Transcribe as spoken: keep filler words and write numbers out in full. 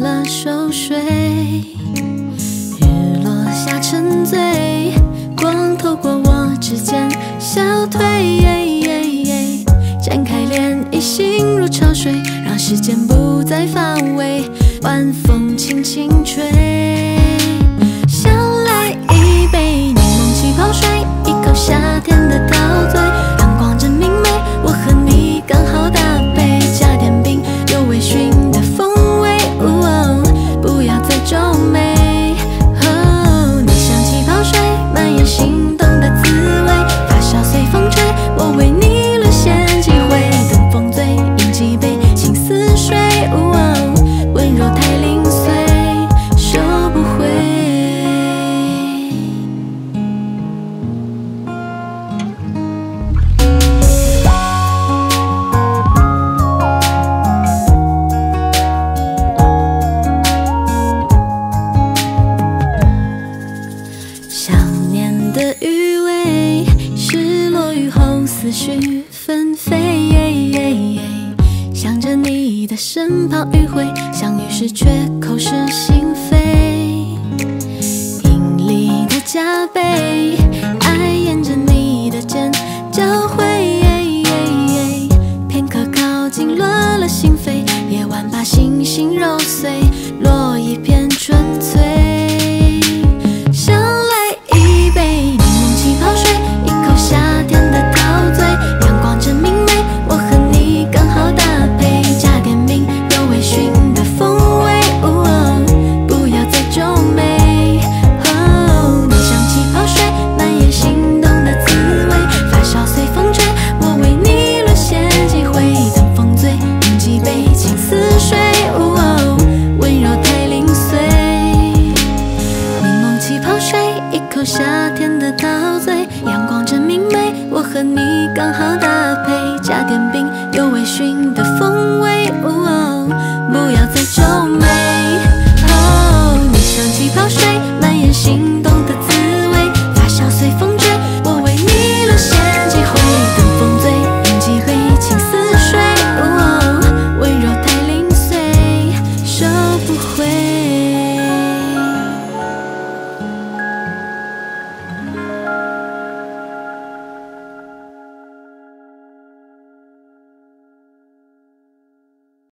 了熟睡，日落下沉醉，光透过我指尖消退，展开涟漪，心如潮水，让时间不再防卫，晚风轻轻吹。想来一杯柠檬气泡水，一口夏天的陶醉，阳光真明媚，我和你刚好搭配，加点冰，有微醺的风味，哦，不要再皱眉。哦，你像气泡水，蔓延心动的滋味，发酵随风吹，我为你沦陷几回，等风醉，饮几杯情似水，哦，温柔太零碎，收不回。想念的余味，失落雨后思绪纷飞，想着你的身旁迂回，相遇时却口是心非，引力的加倍，爱沿着你的肩交汇，片刻靠近乱了心扉，夜晚把星星揉碎，落一片纯粹。想来一杯柠檬气泡水，一口夏天的陶醉，阳光真明媚，我和你刚好搭配，加点冰，有微醺的风味，哦，不要再皱眉。哦，你像气泡水，蔓延心动的滋味，发酵随风吹，我为你沦陷几回，等风醉，饮几杯情似水，哦，温柔太零碎。柠檬气泡水，一口夏天的陶醉，阳光真明媚，我和你刚好搭配，加点冰，有微醺的风味，哦，不要再皱眉。哦，你像气泡水，蔓延心动的滋味，发酵随风吹，我为你沦陷几回，等风醉，饮几杯情似水，哦，温柔太零碎，收不回。